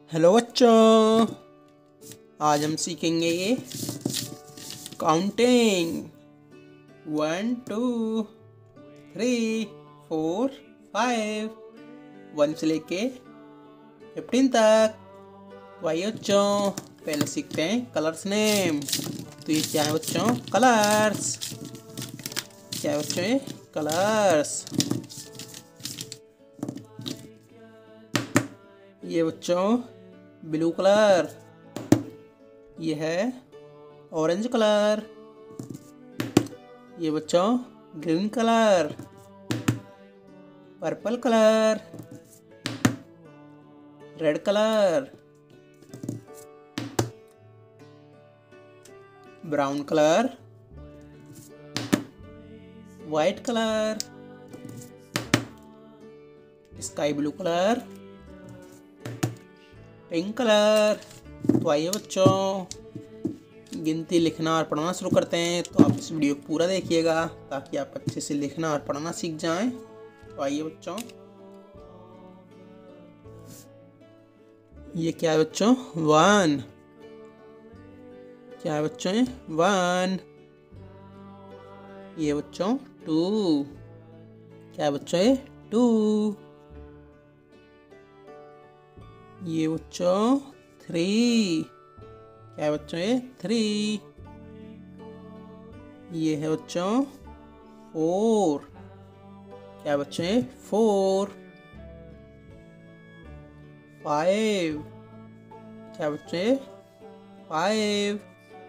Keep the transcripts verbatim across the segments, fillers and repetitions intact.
Hello बच्चों, आज हम सीखेंगे ये counting. One two three four five, one से लेके फिफ्टीन तक। वही बच्चों, पहले सीखते हैं कलर्स नेम। तो ये क्या है बच्चों? कलर्स। क्या है बच्चों? ये कलर्स। ये बच्चों ब्लू कलर, ये है ऑरेंज कलर। ये बच्चों green colour, purple colour, red colour, brown colour, white colour, sky blue colour, pink colour. तो आइए बच्चों, गिनती लिखना और पढ़ना शुरू करते हैं। तो आप इस वीडियो को पूरा देखिएगा ताकि आप अच्छे से लिखना और पढ़ना सीख जाएं। तो आइए बच्चों, ये क्या है बच्चों? वन। क्या है बच्चों? ये वन। ये बच्चों टू। क्या है बच्चों? ये टू। ये बच्चों थ्री। क्या है बच्चों? ये थ्री। ये है बच्चों फोर। क्या है बच्चों? ये फोर। फाइव। क्या है बच्चों? ये फाइव।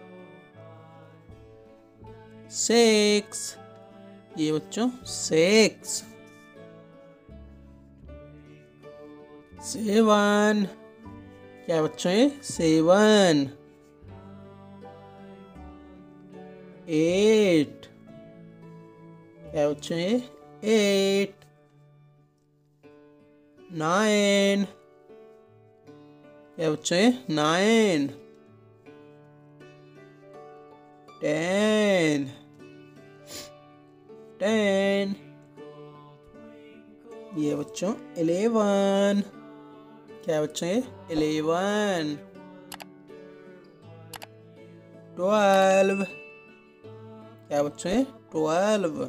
सिक्स। ये बच्चों सिक्स। सेवन। क्या है बच्चों? ये सेवन। एट। क्या है बच्चों? ये एट। नाइन। क्या है बच्चों? ये नाइन। टेन। टेन। ये बच्चों इलेवन। क्या है बच्चों? ये इलेवन। ट्वेल्व। क्या है बच्चों? ये ट्वेल्व।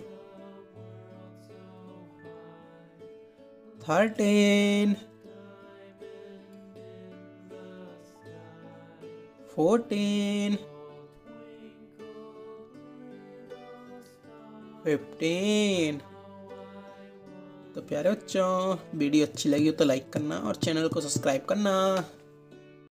थर्टीन। फोर्टीन। फिफ्टीन। तो प्यारे बच्चों, वीडियो अच्छी लगी हो तो लाइक करना और चैनल को सब्सक्राइब करना।